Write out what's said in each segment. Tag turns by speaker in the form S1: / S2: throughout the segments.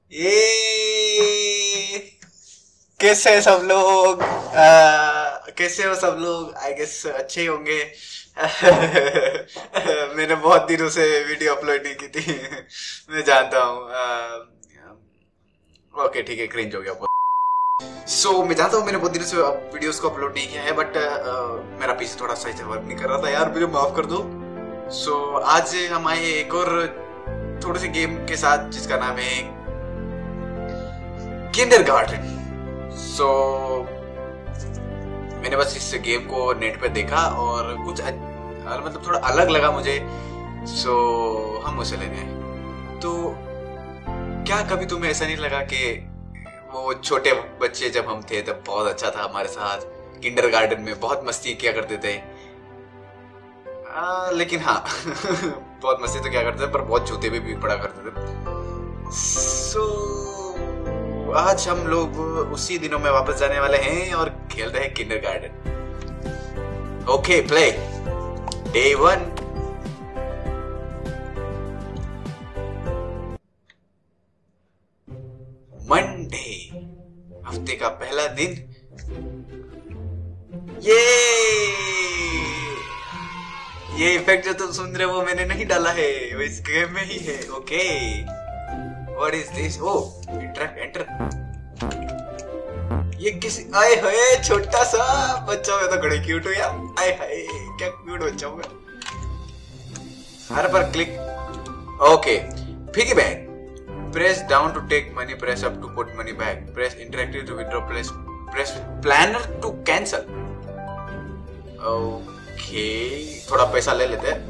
S1: ये कैसे है सब लोग? कैसे हो सब लोग? आई गेस अच्छे ही होंगे। मैंने बहुत दिनों से वीडियो अपलोड नहीं की थी। मैं जानता हूँ। ओके ठीक है, क्रिंज हो गया बहुत। मैं जानता हूँ मैंने बहुत दिनों से वीडियोस को अपलोड नहीं किया है, बट मेरा पीसी थोड़ा सही से वर्क नहीं कर रहा था यार, मुझे माफ कर दो। आज हम आए एक और थोड़े से गेम के साथ जिसका नाम है किंडरगार्टन। मैंने बस इस गेम को नेट पे देखा और कुछ मतलब थोड़ा अलग लगा मुझे। हम उसे लेने आए। तो क्या कभी तुम्हें ऐसा नहीं लगा कि वो छोटे बच्चे जब हम थे तब बहुत अच्छा था हमारे साथ, किंडरगार्टन में बहुत मस्ती किया करते थे। लेकिन हाँ बहुत मस्ती तो क्या करते थे, पर बहुत जूते भी पड़ा करते थे। आज हम लोग उसी दिनों में वापस जाने वाले हैं और खेल रहे हैं kindergarten. Okay play day 1। Monday, हफ्ते का पहला दिन। ये इफेक्ट जो तुम सुन रहे हो वो मैंने नहीं डाला है, वो इस गेम में ही है। Okay what is this? Oh interact enter. ये किसी आए हाय छोटा सा बच्चा, मैं तो बड़े क्यूट हूँ यार। आए हाय क्या क्यूट बच्चा हूँ। हर पर click. Okay piggy bank. Press down to take money, press up to put money back, press interactive to withdraw, press planner to cancel. Okay, थोड़ा पैसा ले लेते हैं।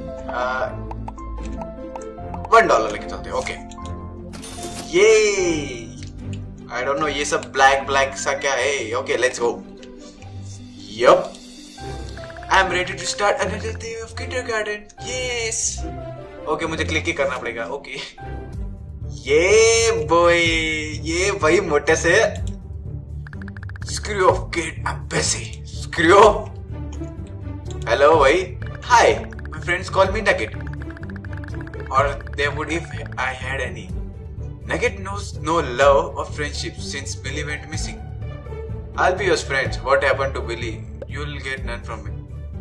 S1: $1 लेके चलते हैं। ओके ये I don't know ये सब ब्लैक सा क्या है। Okay let's go. Yup, I'm ready to start another day of kindergarten. Yes. Okay मुझे क्लिक ही करना पड़ेगा। ओके ये बॉय, ये भाई मोटे से screw off kid, I am busy. Screw hello भाई, hi my friends call me Nugget or they would if I had any. Nugget knows no love or friendship since Billy went missing. I will be your friends, what happened to Billy, you will get none from me.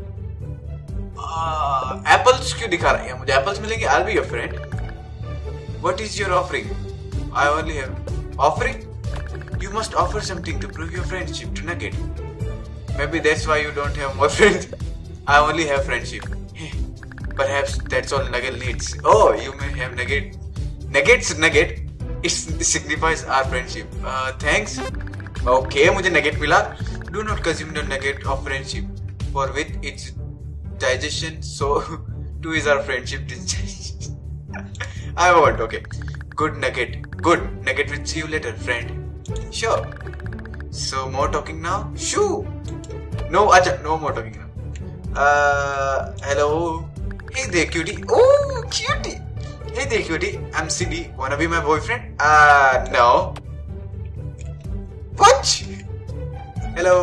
S1: Apples क्यों दिखा रहा है मुझे? Apples मिलेंगे। I will be your friend. What is your offering? I only have offering. You must offer something to prove your friendship to Nugget. Maybe that's why you don't have more friends. I only have friendship. Perhaps that's all Nugget needs. Oh, you may have Nugget. Nugget's Nugget. It signifies our friendship. Thanks. Okay, मुझे Nugget मिला. Do not consume the Nugget of friendship, for with its digestion, so too is our friendship digestion. I won't. Okay. Good Nugget. Good Nugget. Will see you later, friend. Sure. So more talking now. Shoo. No, acha. No more talking now. Hello. Hey there, cutie. Oh, cutie. Hey there, cutie. I'm CD. Wanna be my boyfriend? No. What? Hello.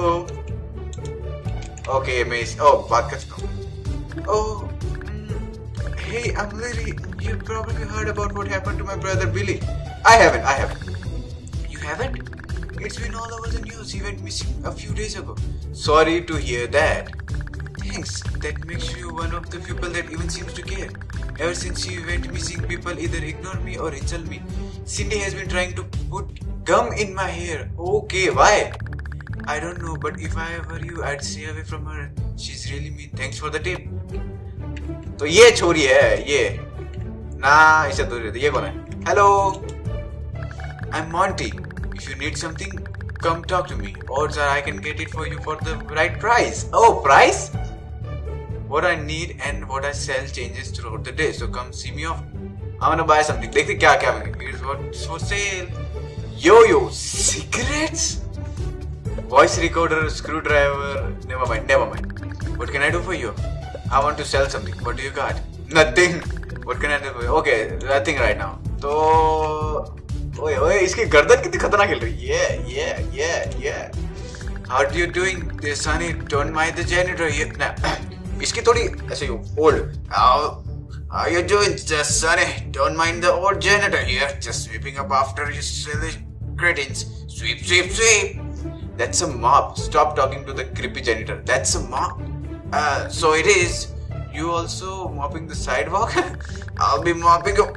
S1: Okay, miss. Oh, बात कर सकता हूँ. Oh. Hey, I'm Lily. You probably heard about what happened to my brother Billy. I haven't. You haven't? It's been all over the news. He went missing a few days ago. Sorry to hear that. Thanks. That makes you one of the people that even seems to care. Ever since he went missing, people either ignore me or insult me. Cindy has been trying to put gum in my hair. Okay, why? I don't know, but if I were you, I'd stay away from her. She's really mean. Thanks for the tip. तो ये छोरी है ये ना, इसे दूर रहती। ये कौन है? Hello, I am Monty. If you need something come talk to me, odds are I can get it for you for the right price. Oh, price? What I need and what I sell changes throughout the day, so come see me off. I want to buy something. देखते क्या क्या मिलेगा। Here's what's for sale. Yo, cigarettes, voice recorder, screwdriver. Never mind. What can I do for you? I want to sell something. What do you got? Nothing. What can I do for you? Okay, nothing right now. तो ओए इसकी गर्दन कितनी खतरनाक हिल रही है। Yeah. How are you doing? This Sunny, don't mind the janitor. Nah. इसकी थोड़ी ऐसे old. How you doing, Sonny? Don't mind the old janitor here. Just sweeping up after you silly cretins. Sweep, sweep, sweep. That's a mop. Stop talking to the creepy janitor. That's a mop. So it is. You also mopping the sidewalk? I'll be mopping you.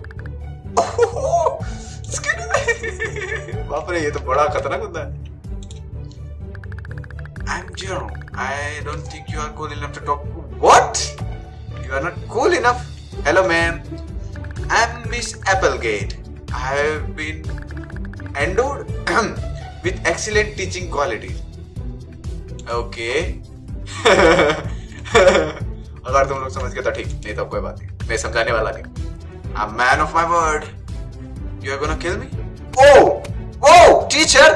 S1: बाप रे, ये तो बड़ा खतरनाक होता है. I'm Jerome. I don't think you are cool enough to talk. What? You are not cool enough? Hello, ma'am. I'm Miss Applegate. I have been endowed with excellent teaching qualities. Okay. अगर तुम लोग समझ गए तो ठीक, नहीं तो कोई बात नहीं. मैं समझाने वाला नहीं. I'm man of my word. You are gonna kill me? Oh! Oh! Teacher!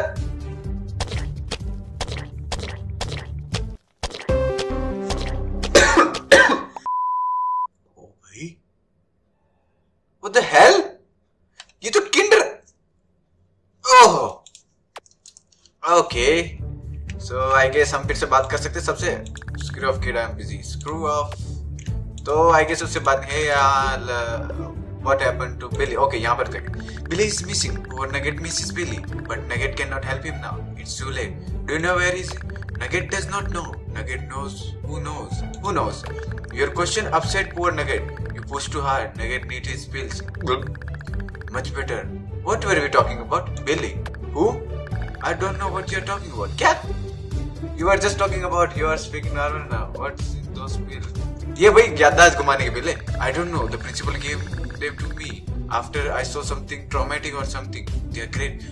S1: Oh, भाई. What the hell? ये तो kinder. Oh! Okay. So I guess हम फिर से बात कर सकते हैं सबसे. Screw off kid, I'm busy. Screw off. तो I guess उससे बात है यार. What happened to Billy? Okay, यहाँ पर तक. Billy is missing. Poor Nugget misses Billy, but Nugget cannot help him now. It's too late. Do you know where he is? Nugget does not know. Nugget knows. Who knows? Who knows? Your question upset poor Nugget. You pushed too hard. Nugget needs his pills. Much better. What were we talking about? Billy. Who? I don't know what you're talking about. Cat? You were just talking about. You are speaking normal now. What's in those pills? ये भाई याददाश्त घुमाने के बिल्ले. I don't know. The principal gave them to me after I saw something traumatic or something. They are great.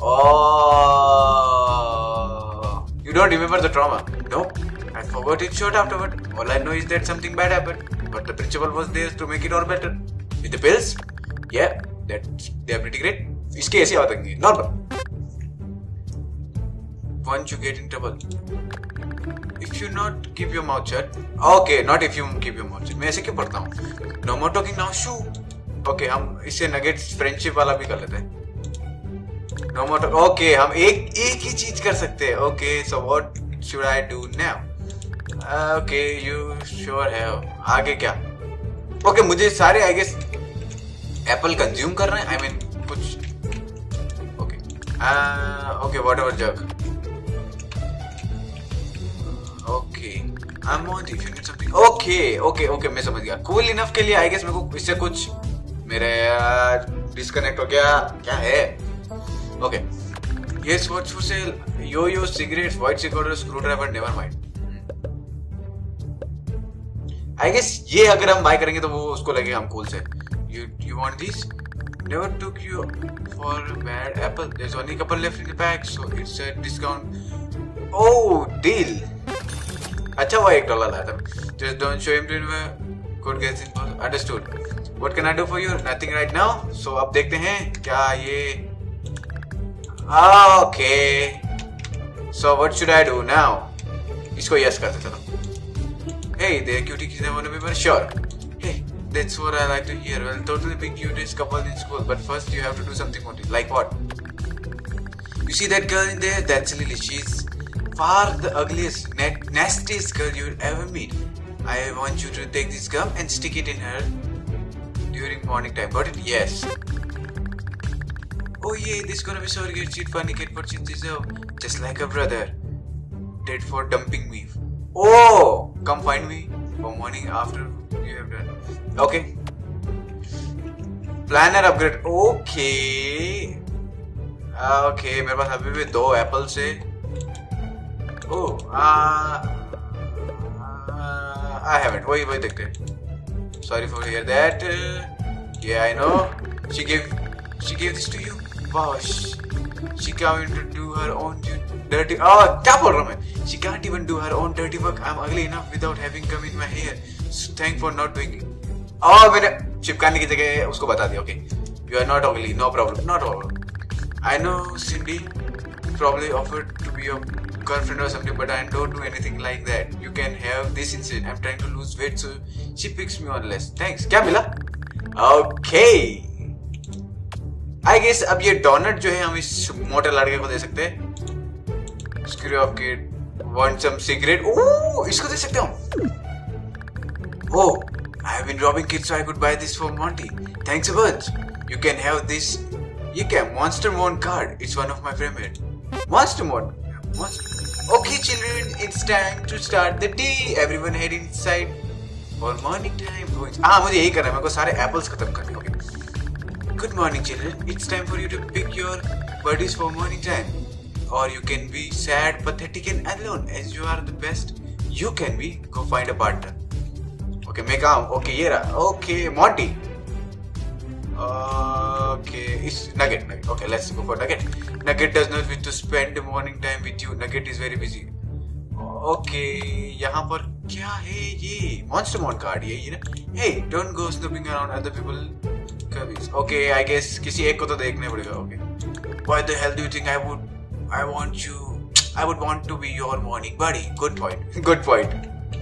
S1: Oh, you don't remember the trauma? No, I forgot it short afterward. All I know is that something bad happened, but the principal was there to make it all better. With the pills, yeah, that they are pretty great. इसके ऐसे आवाज़ आएंगी normal. Once you get in trouble, if you not keep your mouth shut. Okay, not if you keep your mouth shut. मैं ऐसे क्यों पढ़ता हूँ? No more talking now, shoo. Okay, हम इससे नगेट्स फ्रेंडशिप वाला भी कर लेते हैं. No more talk. Okay, हम एक ही चीज कर सकते हैं. Okay, so what should I do now? Okay, you sure have. आगे क्या? Okay, मुझे सारे I guess एप्पल कंज्यूम कर रहे हैं. I mean कुछ. Okay. Okay, whatever jug. Okay. I'm on if you need something. Okay, मैं समझ गया. Cool enough के लिए I guess मेरे को इससे कुछ मेरे डिस्कनेक्ट हो गया. क्या है? Okay. Yes, what's for sale? Yo-yo, cigarettes, white cigar, screwdriver, never mind. I guess ये अगर हम buy करेंगे तो वो उसको लगेगा हम cool से. You want these? Never took you for a bad apple. There's only a couple left in the pack, so it's a discount. Oh, deal. अच्छा वो $1 लाया था. Just don't show him to good guess in understood. What can I do for you? Nothing right now. So अब देखते हैं क्या ये. Okay. So what should I do now? इसको yes करते चलो. Hey, they're cutie kids. I want to be more sure. Hey, that's what I like to hear. Well, totally be cutest couple in school, but first you have to do something for it. Like what? You see that girl in there? That's Lily. She's far the ugliest, nastiest girl you'll ever meet. I want you to take this gum and stick it in her during morning time. Got it? Yes. Oh yeah, this gonna be so good. She'd funny kid, but she deserve just like a brother. Dead for dumping me. Oh, come find me for morning after you have done. Okay. Planner upgrade. Okay. Okay, मेरे पास अभी भी 2 Apple से. Oh, I haven't. वही देखते हैं. Sorry for hear that. Yeah, I know. She gave this to you. Wow. She can't even do her own dirty. Oh, क्या बोल रहा हूँ मैं? She can't even do her own dirty work. I'm ugly enough without having come in my hair. So thank for not doing it. Oh, मैंने चिपकाने की जगह उसको बता दिया. Okay. You are not ugly. No problem. Not problem. I know Cindy probably offered to be your girlfriend or something, but I don't do anything like that. You can have this instead. I'm trying to lose weight, so she picks me on less. Thanks. क्या मिला? Okay. I guess अब ये donut जो है हम इस मोटे लड़के को दे सकते हैं. Screw off kid. Want some cigarette? Oh, इसको दे सकते हैं हम. Oh, I have been robbing kids so I could buy this for Monty. Thanks a bunch. You can have this. ये क्या? Monster Mode card. It's one of my favorite. Monster Mode. Okay, children, it's time to start the day. Everyone head inside for morning time. हाँ मुझे यही करना है. मेरे को सारे apples खत्म करने होंगे. Good morning, children. It's time for you to pick your buddies for morning time. Or you can be sad, pathetic, and alone. As you are the best you can be. Go find a partner. Okay, मैं कहाँ हूँ? Okay, ये रहा. Okay, Monty. Okay, it's Nugget. Okay, let's go for Nugget. Nugget does not wish to spend the morning time with you. Nugget is very busy. Okay, यहाँ पर क्या है ये? Monster Mode card ये ना? Hey, don't go snooping around other people. Okay, I guess किसी एक को तो देखने पड़ेगा. Okay. Why the hell do you think I would want to be your morning buddy? Good point. Good point.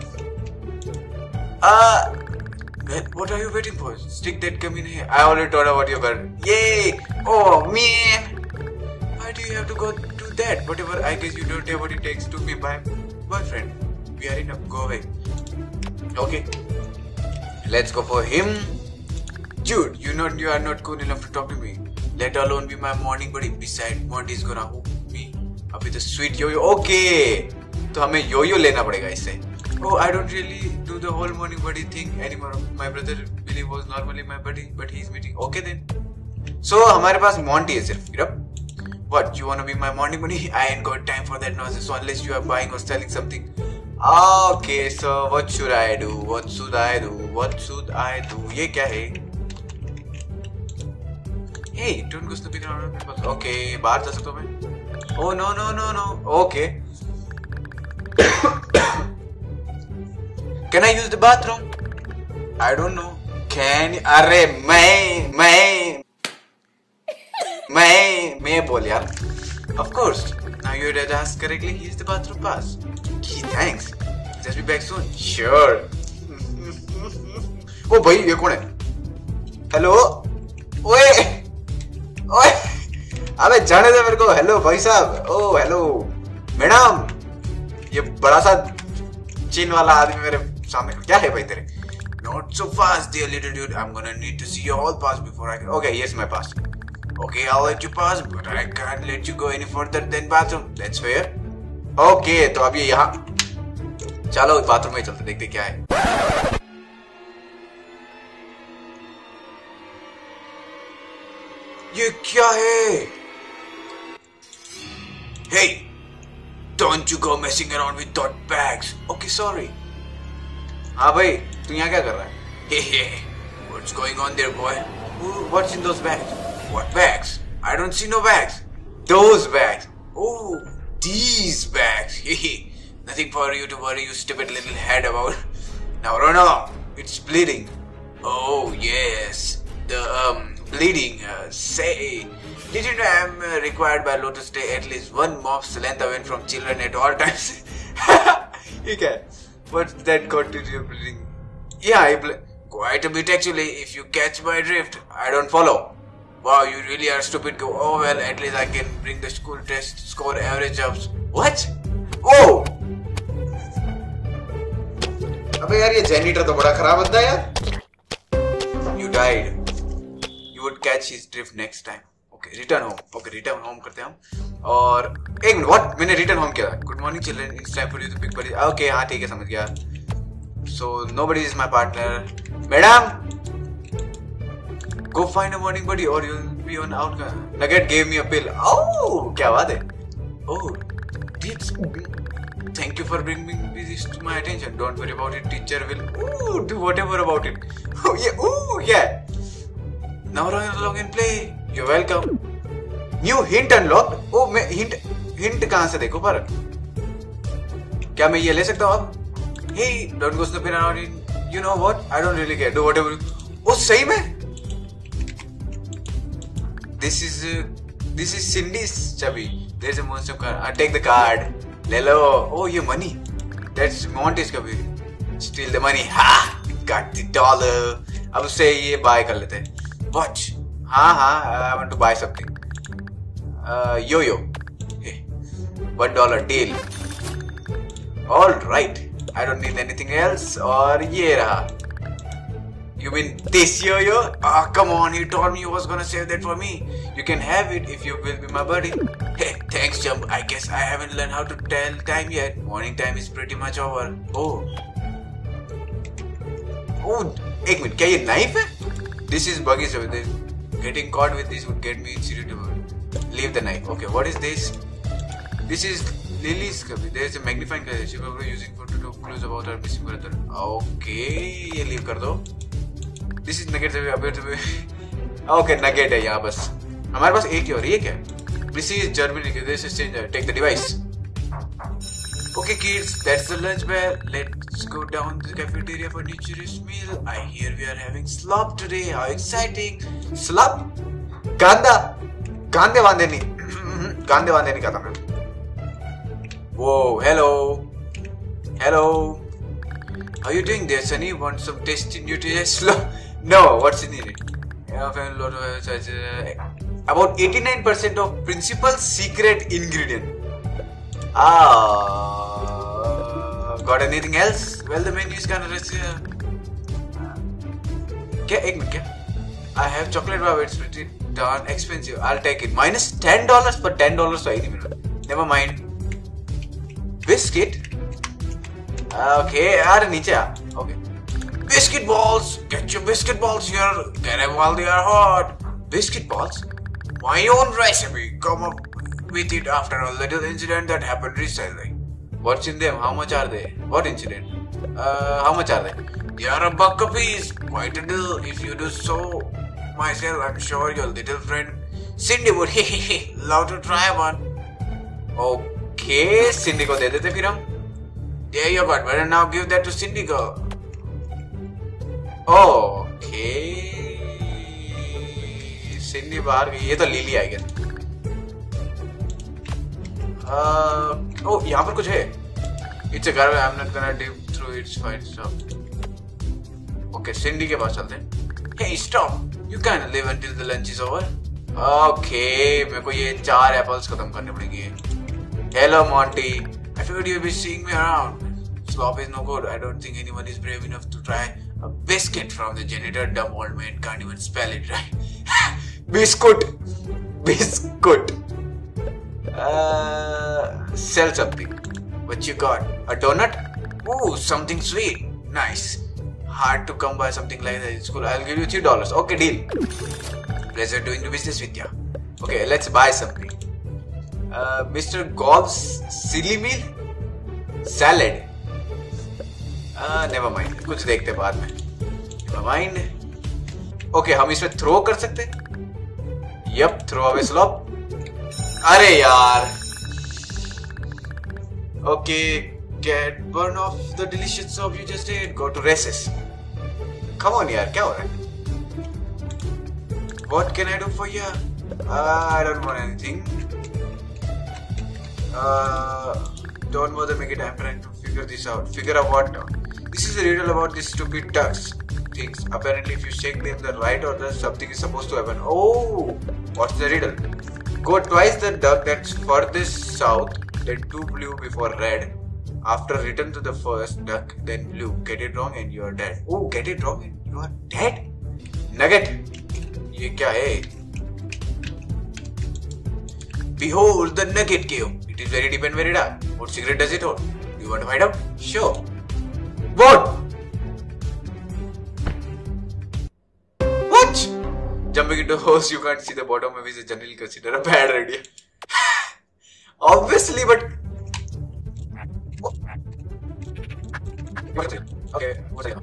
S1: What are you waiting for? Stick that gum in here. I already told about your girl. Yay! Oh man! Why do you have to go do that? Whatever. I guess you don't have what it takes to be my boyfriend. We are enough. Go away. Okay. Let's go for him. Dude, you are not cool enough to talk to me. Let alone be my morning buddy. Besides, Monty's gonna hook me up with a sweet yo-yo. Okay. तो हमें yo-yo लेना पड़ेगा इससे. Oh, I don't really do the whole morning buddy thing anymore. My brother Billy was normally my buddy, but he's meeting. Okay then. So हमारे पास Monty है सिर्फ. Yup. What? You wanna be my morning buddy? I ain't got time for that nonsense. So unless you are buying or selling something. Okay. So what should I do? What should I do? What should I do? ये क्या है? Hey, don't go snooping around people. Okay, बाहर जा सकता हूँ मैं? Oh no. Okay. Can I use the bathroom? I don't know. Can अरे मैं बोल यार. Of course. Now you did ask correctly. Here's the bathroom pass. Gee, thanks. Just be back soon. Sure. ओ भाई ये कौन है? हेलो. ओए अबे जाने दे मेरे को. हेलो भाई साहब. Oh hello madam. ये बड़ा सा चीन वाला आदमी मेरे सामने. क्या है भाई तेरे? Not so fast, dear little dude. I'm gonna need to see your hall pass before I can. Okay, here's my pass. Okay, I'll let you pass, but I can't let you go any further than bathroom. That's fair. Okay, तो अब ये यहाँ. चलो bathroom में चलते देखते क्या है. ये क्या है? Hey, don't you go messing around with dot bags. Okay, sorry. हाँ भाई, तू यहाँ क्या कर रहा है? Hey, what's going on there, boy? What's in those bags? What bags? I don't see no bags. Those bags. Oh, these bags. Nothing for you to worry, you stupid little head about. Now run along. It's bleeding. Oh yes, the bleeding. Say, did you know I'm required by law to stay at least one mop's length away from children at all times? Okay. What's that got to do with bleeding? Yeah, quite a bit actually. If you catch my drift, I don't follow. Wow, you really are stupid. Go. Oh well, at least I can bring the school test score average up. What? Oh! अबे यार ये janitor तो बड़ा खराब बंदा है यार. You died. You would catch his drift next time. Okay, return home. Okay, return home करते हैं हम. और एक मिनट. What? मैंने return home किया. Good morning children. It's time for you to pick buddy. Okay, हाँ ठीक है समझ गया. So nobody is my partner. Madam, go find a morning buddy or you'll be on outcome. Nugget gave me a pill. Oh, क्या बात है? Oh, tips. Thank you for bringing this to my attention. Don't worry about it. Teacher will do whatever about it. Oh yeah. Now run along and play. You're welcome. New hint unlocked. Oh, मैं hint कहाँ से देखूँ पर? क्या मैं ये ले सकता हूँ अब? Hey, don't go snooping around in. You know what? I don't really care. Do whatever. Oh, सही में? This is Cindy's चाबी. There's a monster card. I take the card. ले लो. Oh, ये money. That's Monty's का भी. Steal the money. Ha! Got the dollar. अब उससे ये buy कर लेते हैं. Watch. हाँ, I want to buy something. Yo-yo. Hey, $1 deal. All right. I don't need anything else. और ये रहा. You mean this yo-yo? Ah, come on, he told me he was gonna save that for me. You can have it if you will be my buddy. Hey, thanks Jump. I guess I haven't learned how to tell time yet. Morning time is pretty much over. Oh, एक minute, क्या ये knife है? This is buggy stuff. Getting caught with this would get me irritable. Leave the knife. Okay, what is this? This is Lily's copy. There is a magnifying glass. She probably using for to clues about her missing brother. Okay, ये leave कर दो. This is nugget से अभी okay, nugget है यहाँ बस. हमारे पास एक ही और ये क्या? This is Germany. This is changer. Take the device. Okay, kids, that's the lunch bell. Let's go down to the cafeteria for nutritious meal. I hear we are having slop today. How exciting! Slop? Ganda? Gande वांदे नहीं खाता मैं. Whoa, hello. How you doing there, Sunny? Want some tasty nutritious slop? No, what's in it? About 89% of principal's secret ingredient. Got anything else? Well, the menu is kind of क्या एक minute क्या? I have chocolate bar. It's pretty darn expensive. I'll take it. Minus $10, but $10 तो आई नहीं मेरे. Never mind. Biscuit. Okay, यार नीचे आ. Okay. Biscuit balls. Get your biscuit balls here. Get them while they are hot. Biscuit balls? My own recipe. Come up with it after a little incident that happened recently. What's in them? How much are they? What incident? How much are they? They are $1 a piece. Quite a deal. If you do so myself, I'm sure your little friend Cindy would love to try one. Okay, Cindy को दे देते फिर हम. There you go. Better now give that to Cindy girl. Okay. Cindy बाहर गई. ये तो lily आई गया. Oh, यहाँ पर कुछ है. It's a garbage. I'm not gonna dig through its fine stuff. Okay, Cindy के पास चलते हैं. Hey, stop! You can't live until the lunch is over. Okay, मेरे को ये 4 apples खत्म करने पड़ेंगे. Hello, Monty. I figured you'd be seeing me around. Slop is no good. I don't think anyone is brave enough to try a biscuit from the janitor. Dumb old man can't even spell it right. Biscuit. Sell something. What you got? A donut? Ooh, something sweet. Nice. Hard to come by something like that in school. I'll give you $3. Okay, deal. Pleasure doing business with ya. Okay, let's buy something. Mr. Gobb's silly meal? Salad. Never mind. कुछ देखते बाद में. Never mind. Okay, हम इसमें throw कर सकते हैं? Yup, throw away slop. अरे यार. Okay, get burn off the delicious soap you just ate. Go to recess. Come on यार, क्या हो रहा है? What can I do for you? I don't want anything. Don't bother making it. I'm trying to figure this out. Figure out what? This is a riddle about these stupid ducks things. Apparently, if you shake them the right order, something is supposed to happen. Oh, what's the riddle? Go twice the duck that's furthest south, then 2 blue before red. After return to the first duck, then blue. Get it wrong and you are dead. Oh, get it wrong and you are dead? Nugget. ये क्या है? Behold the Nugget Cave. It is very deep and very dark. What secret does it hold? Do you want to find out? Sure. What? What? Jumping into a hose you can't see the bottom of is generally considered a bad idea. Obviously, but okay.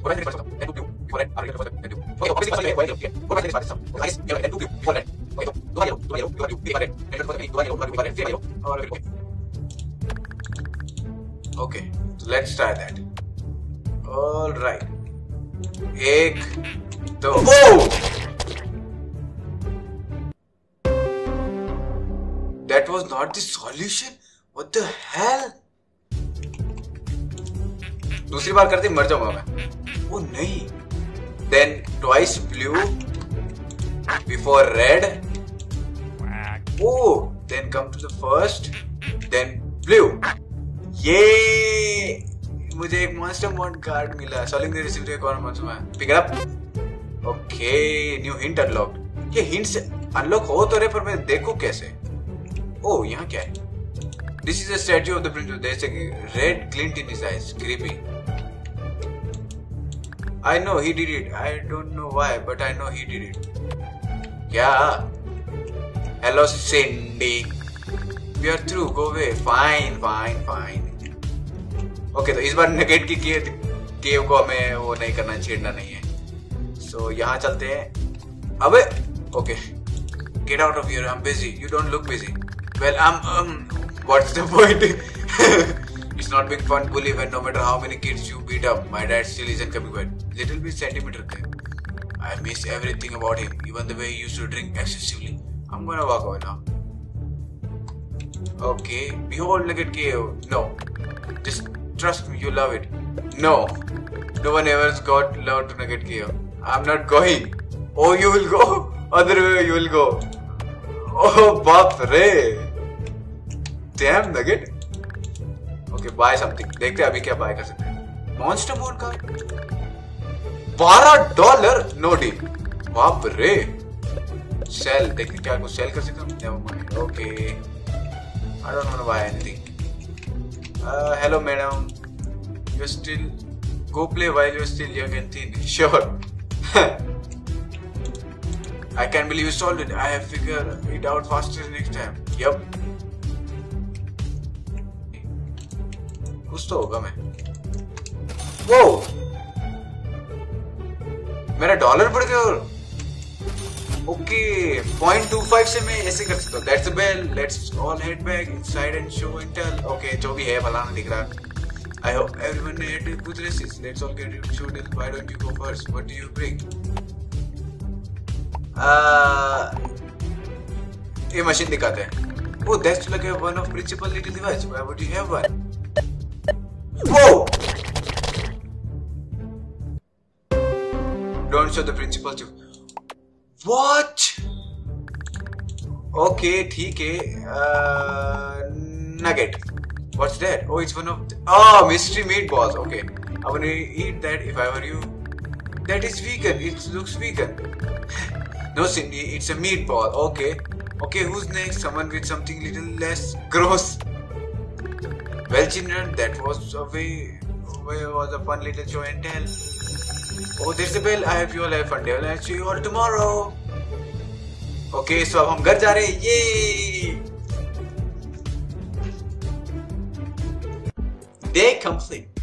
S1: Okay, so let's try that. All right. एक, दो. Oh! That was not the solution. What the hell? दूसरी बार करते मर जाऊंगा मैं. Oh नहीं. Then twice blue before red. Oh, then come to the first, then blue. ये मुझे एक monster mod card मिला. Solving the recipe requirements में. Pick it up. Okay, new hint unlocked. ये हिंट से अनलॉक हो तो रहे, पर मैं देखूं कैसे? ओ, यहाँ क्या है? This is a statue of the prince, there is a red glint in his eyes, creepy. I know he did it, I don't know why, but I know he did it. क्या? Hello Cindy, we are through, go away. Fine fine fine. Okay, तो इस बार negate की केव को हमें वो नहीं करना, छेड़ना नहीं है। सो यहाँ चलते हैं। अबे okay, get out of here, I am busy, you don't look busy. Well I am what's the point? It's not big fun bully when no matter how many kids you beat up, my dad still isn't coming back. Little bit sentimental there. I miss everything about him, even the way he used to drink excessively. I'm gonna walk away now. Okay, behold Nugget Cave. No, just trust me, you love it. No, no one ever got love to Nugget Cave. I'm not going. Oh, you will go? Other way you will go. Oh, बाप रे. Damn Nugget. Okay, buy something. देखते हैं अभी क्या bye कर सकते हैं। Monster mode का $12, नो डील। बाप रे। सेल, देखते क्या कुछ सेल कर सकते हैं। Never mind, okay, I don't want to buy anything. Hello madam, you still go play while you still young and thin, sure. I can believe you solved it, I have figure it out faster next time. Yup, कुछ तो होगा। मैं वो मेरा $1 बढ़ गया। और okay, 0.25 से मैं ऐसे कर सकता हूँ। That's a bell, let's all head back inside and show and tell. Okay, जो भी है भला दिख रहा। I hope everyone had good races, let's all get it show tell. Why don't you go first, what do you bring? ये machine दिखाते हैं। Oh, that's like one of principal little device, why would you have one? Whoa! Don't show the principal to. What? Okay, ठीक है। Nugget. What's that? Oh, it's one of the... Oh, mystery meatballs. Okay, I want to eat that if I were you. That is vegan. It looks vegan. No, Cindy, it's a meatball. Okay. Okay, who's next? Someone with something little less gross. Well, children, that was a fun little show and tell. Oh, there's a bell. I hope you all have fun day. I'll see you all tomorrow. Okay, so अब हम घर जा रहे हैं। ये Day complete.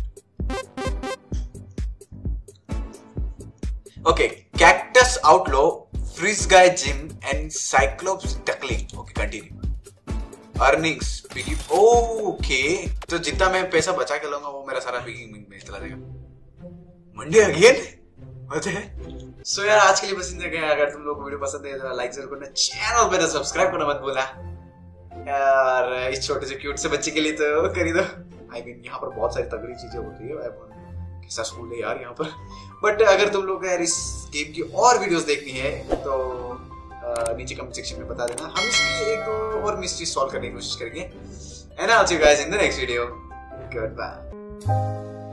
S1: Okay, Cactus Outlaw, Freeze Guy Jim, and Cyclops Duckling. Okay, continue. Earnings piggy. Okay, तो जितना मैं पैसा बचा के लाऊंगा वो मेरा सारा पिगी में चला जाएगा। मंडे अगेन होते हैं। सो यार, आज के लिए बस इतना गया। अगर तुम लोग को वीडियो पसंद है तो लाइक जरूर करना, चैनल पे सब्सक्राइब करना मत भूलना यार। इस छोटे से क्यूट से बच्चे के लिए तो कर ही दो। आई मीन, यहाँ पर बहुत सारी तगड़ी चीजें होती है। कैसा स्कूल है यार यहाँ पर। बट अगर तुम लोग यार इस गेम की और वीडियोस देखनी है तो नीचे कमेंट सेक्शन में बता देना। हम इसकी एक दो और मिस्ट्री सॉल्व करने की कोशिश करेंगे। And I will see you guys in the next video. Good bye.